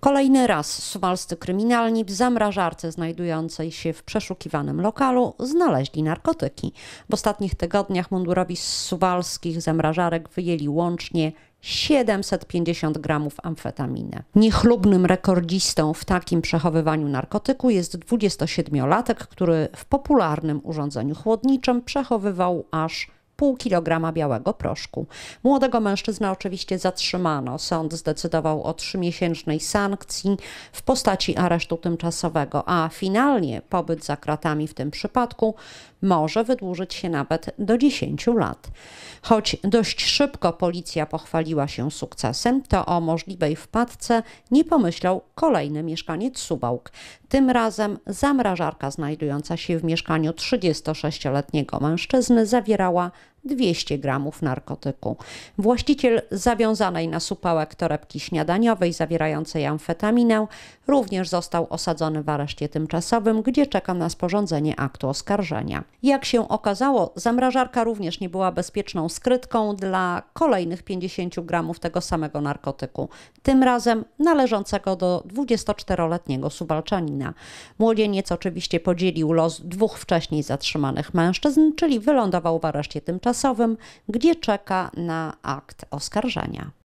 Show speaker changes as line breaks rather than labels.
Kolejny raz suwalscy kryminalni w zamrażarce znajdującej się w przeszukiwanym lokalu znaleźli narkotyki. W ostatnich tygodniach mundurowi z suwalskich zamrażarek wyjęli łącznie 750 gramów amfetaminy. Niechlubnym rekordzistą w takim przechowywaniu narkotyku jest 27-latek, który w popularnym urządzeniu chłodniczym przechowywał aż pół kilograma białego proszku. Młodego mężczyznę oczywiście zatrzymano. Sąd zdecydował o 3-miesięcznej sankcji w postaci aresztu tymczasowego, a finalnie pobyt za kratami w tym przypadku może wydłużyć się nawet do 10 lat. Choć dość szybko policja pochwaliła się sukcesem, to o możliwej wpadce nie pomyślał kolejny mieszkaniec Suwałk. Tym razem zamrażarka znajdująca się w mieszkaniu 36-letniego mężczyzny zawierała 200 gramów narkotyku. Właściciel zawiązanej na supełek torebki śniadaniowej zawierającej amfetaminę również został osadzony w areszcie tymczasowym, gdzie czeka na sporządzenie aktu oskarżenia. Jak się okazało, zamrażarka również nie była bezpieczną skrytką dla kolejnych 50 gramów tego samego narkotyku, tym razem należącego do 24-letniego Suwalczanina. Młodzieniec oczywiście podzielił los dwóch wcześniej zatrzymanych mężczyzn, czyli wylądował w areszcie tymczasowym, gdzie czeka na akt oskarżenia.